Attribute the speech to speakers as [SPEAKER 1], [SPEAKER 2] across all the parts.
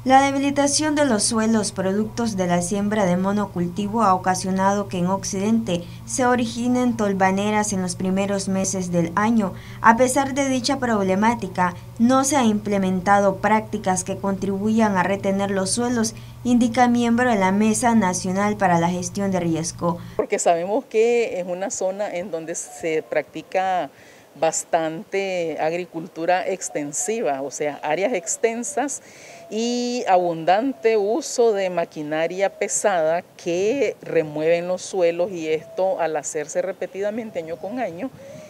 [SPEAKER 1] La debilitación de los suelos productos de la siembra de monocultivo ha ocasionado que en Occidente se originen tolvaneras en los primeros meses del año. A pesar de dicha problemática, no se han implementado prácticas que contribuyan a retener los suelos, indica miembro de la Mesa Nacional para la Gestión de Riesgo.
[SPEAKER 2] Porque sabemos que es una zona en donde se practica bastante agricultura extensiva, o sea, áreas extensas y abundante uso de maquinaria pesada que remueven los suelos, y esto, al hacerse repetidamente año con año,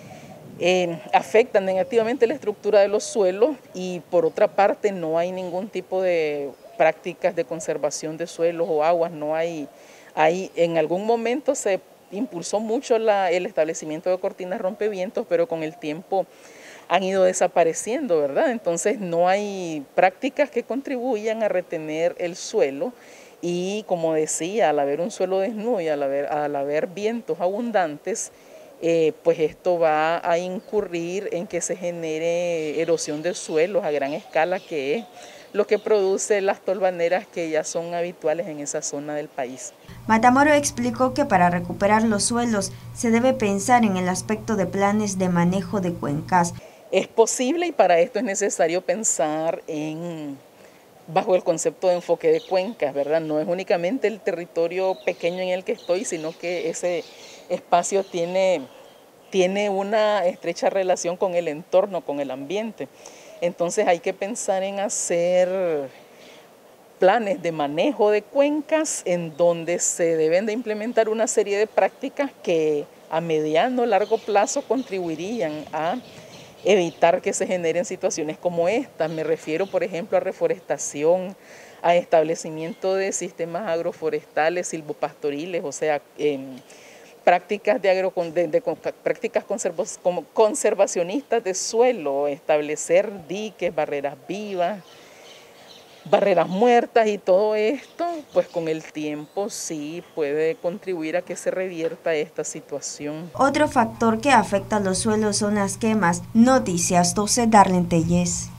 [SPEAKER 2] afecta negativamente la estructura de los suelos. Y por otra parte no hay ningún tipo de prácticas de conservación de suelos o aguas, no hay. En algún momento se impulsó mucho el establecimiento de cortinas rompevientos, pero con el tiempo han ido desapareciendo, ¿verdad? Entonces no hay prácticas que contribuyan a retener el suelo, y como decía, al haber un suelo desnudo y al haber vientos abundantes, pues esto va a incurrir en que se genere erosión de suelos a gran escala, que es lo que produce las tolvaneras que ya son habituales en esa zona del país.
[SPEAKER 1] Matamoro explicó que para recuperar los suelos se debe pensar en el aspecto de planes de manejo de cuencas.
[SPEAKER 2] Es posible, y para esto es necesario pensar bajo el concepto de enfoque de cuencas, ¿verdad? No es únicamente el territorio pequeño en el que estoy, sino que ese espacio tiene una estrecha relación con el entorno, con el ambiente. Entonces hay que pensar en hacer planes de manejo de cuencas en donde se deben de implementar una serie de prácticas que a mediano o largo plazo contribuirían a evitar que se generen situaciones como esta. Me refiero, por ejemplo, a reforestación, a establecimiento de sistemas agroforestales, silvopastoriles, o sea, prácticas prácticas conservacionistas de suelo, establecer diques, barreras vivas, barreras muertas, y todo esto, pues con el tiempo sí puede contribuir a que se revierta esta situación.
[SPEAKER 1] Otro factor que afecta a los suelos son las quemas. Noticias 12, Darlene Telles.